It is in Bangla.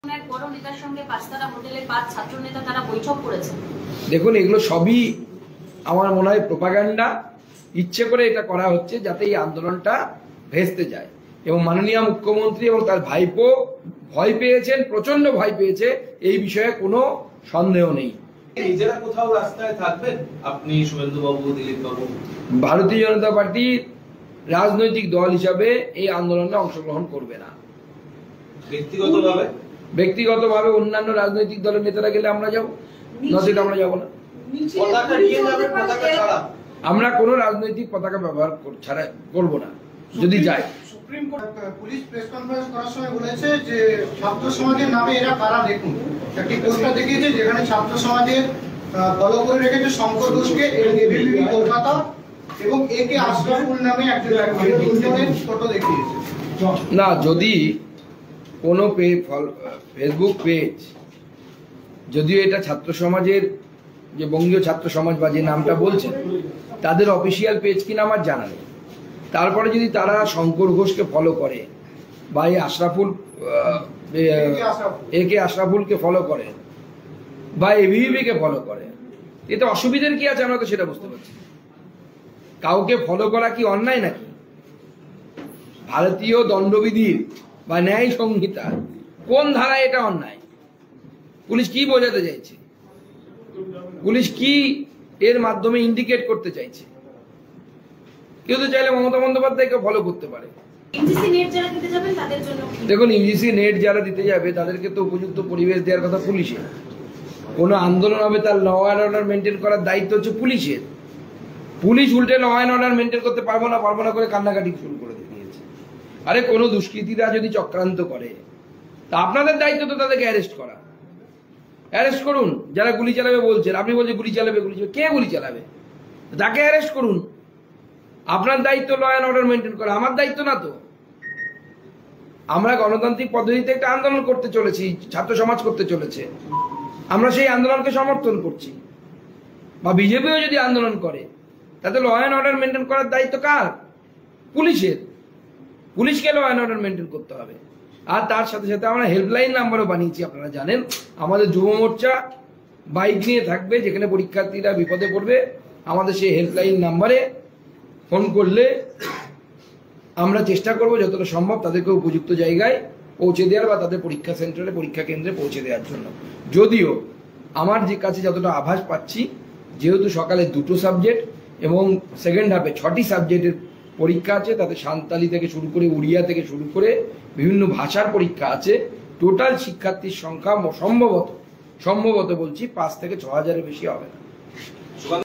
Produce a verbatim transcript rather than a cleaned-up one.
দেখুন, এগুলো সবই আমার মনে হয় প্রোপাগান্ডা। ইচ্ছে করে এটা করা হচ্ছে যাতে এই আন্দোলনটা ভেস্তে যায়। এবং মাননীয় মুখ্যমন্ত্রী এবং তার ভাইপো ভয় পেয়েছেন, প্রচন্ড ভয় পেয়েছে, এই বিষয়ে কোনো সন্দেহ নেই। নিজেরা কোথাও রাস্তায় থাকবেন আপনি, শুভেন্দু বাবু, দিলীপ বাবু? ভারতীয় জনতা পার্টি রাজনৈতিক দল হিসাবে এই আন্দোলনে অংশগ্রহণ করবে না। ব্যক্তিগতভাবে ব্যক্তিগতভাবে অন্যান্য রাজনৈতিক দলের নেতারা গেলে আমরা যাবো, নচেত আমরা যাবো না। আমরা কোনো রাজনৈতিক পতাকা ব্যবহার ছাড়া করবো না যদি যায়। Supreme court police press conference করার সময় বলেছে যে ছাত্র সমাজের নামে এরা কারা, দেখুন একটি পোস্টার দেখিয়েছে যেখানে ছাত্র সমাজের ফলো করে রেখেছে শঙ্কর ঘোষকে, এবিপি কলকাতা এবং এ কে আশরাফুল নামে একজনের ফটো দেখিয়েছে। না, যদি কোনো ফেসবুক পেজ, যদিও এটা ছাত্র সমাজের যে বঙ্গীয় ছাত্র সমাজ বা যে নামটা বলছে তাদের অফিসিয়াল পেজ কিনা আমার জানা নেই। তারপরে যদি তারা শঙ্কর ঘোষকে ফলো করে বা এই আশরাফুল এ কে আশরাফুলকে ফলো করে বা এবিভিকে ফলো করে, এতে অসুবিধার কি আছে আমরা তো সেটা বুঝতে পারছি। কাউকে ফলো করা কি অন্যায় নাকি? ভারতীয় দণ্ডবিধির বা ন্যায় সংহিতা কোন ধারায় এটা অন্যায়? পুলিশ কি বোঝাতে চাইছে? পুলিশ কি এর মাধ্যমে ইন্ডিকেট করতে চাইছে? কেউ তো চাইলে মমতা বন্দ্যোপাধ্যায়কে ফলো করতে পারে। দেখুন, ইউজিসি নেট যারা দিতে যাবে তাদেরকে তো উপযুক্ত পরিবেশ দেওয়ার কথা পুলিশের। কোনো আন্দোলন হবে তার ল অ্যান্ড অর্ডার মেনটেন করার দায়িত্ব হচ্ছে পুলিশের। পুলিশ উল্টে ল অ্যান্ড অর্ডার মেনটেন করতে পারবো না পারবো না করে কান্নাকাটি শুরু করে দিয়েছে। আরে কোনো দুষ্কৃতীরা যদি চক্রান্ত করে তা আপনাদের দায়িত্ব তো তাদেরকে অ্যারেস্ট করা। অ্যারেস্ট করুন। যারা গুলি চালাবে বলছেন, আপনি বলছেন গুলি চালাবে, গুলি চালাবে, কে গুলি চালাবে? তাকে অ্যারেস্ট করুন। আপনার দায়িত্ব ল অ্যান্ড অর্ডার মেনটেন করা, আমার দায়িত্ব না তো। আমরা গণতান্ত্রিক পদ্ধতিতে একটা আন্দোলন করতে চলেছি, ছাত্র সমাজ করতে চলেছে, আমরা সেই আন্দোলনকে সমর্থন করছি। বা বিজেপিও যদি আন্দোলন করে তাতে ল অ্যান্ড অর্ডার মেনটেন করার দায়িত্ব কার? পুলিশের। পুলিশকে ল অ্যান্ড অর্ডার মেনটেন করতে হবে। আর তার সাথে সাথে আমরা হেল্পলাইন নাম্বারও বানিয়েছি। আপনারা জানেন আমাদের যুব মোর্চা বাইক নিয়ে থাকবে, যেখানে পরীক্ষার্থীরা বিপদে পড়বে আমাদের সেই হেল্পলাইন নাম্বারে ফোন করলে আমরা চেষ্টা করব যতটা সম্ভব তাদেরকে উপযুক্ত জায়গায় পৌঁছে দেওয়ার বা তাদের পরীক্ষা সেন্টারে, পরীক্ষা কেন্দ্রে পৌঁছে দেওয়ার জন্য। যদিও আমার যে কাছে যতটা আভাস পাচ্ছি, যেহেতু সকালে দুটো সাবজেক্ট এবং সেকেন্ড হাফে ছটি সাবজেক্টের পরীক্ষা আছে, তাতে সাঁওতালি থেকে শুরু করে উড়িয়া থেকে শুরু করে বিভিন্ন ভাষার পরীক্ষা আছে, টোটাল শিক্ষার্থীর সংখ্যা সম্ভবত সম্ভবত বলছি পাঁচ থেকে ছ হাজারের বেশি হবে না।